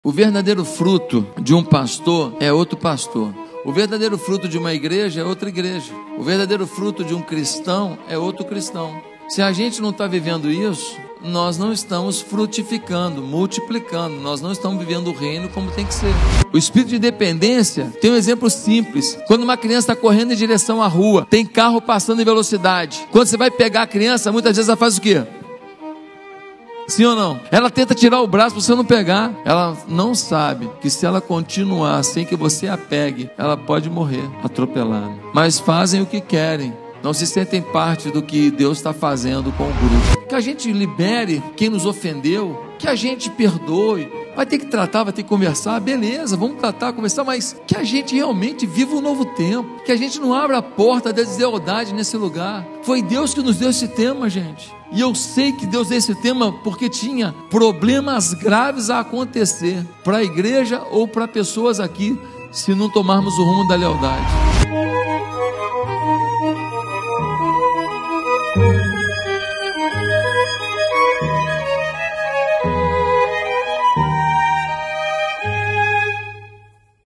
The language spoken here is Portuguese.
O verdadeiro fruto de um pastor é outro pastor. O verdadeiro fruto de uma igreja é outra igreja. O verdadeiro fruto de um cristão é outro cristão. Se a gente não está vivendo isso, nós não estamos frutificando, multiplicando. Nós não estamos vivendo o reino como tem que ser. O espírito de dependência tem um exemplo simples. Quando uma criança está correndo em direção à rua, tem carro passando em velocidade. Quando você vai pegar a criança, muitas vezes ela faz o quê? Sim ou não? Ela tenta tirar o braço para você não pegar. Ela não sabe que se ela continuar sem que você a pegue, ela pode morrer atropelada. Mas fazem o que querem. Não se sentem parte do que Deus está fazendo com o grupo. Que a gente libere quem nos ofendeu, que a gente perdoe. Vai ter que tratar, vai ter que conversar, beleza, vamos tratar, conversar, mas que a gente realmente viva um novo tempo. Que a gente não abra a porta da deslealdade nesse lugar. Foi Deus que nos deu esse tema, gente. E eu sei que Deus deu esse tema porque tinha problemas graves a acontecer para a igreja ou para pessoas aqui, se não tomarmos o rumo da lealdade.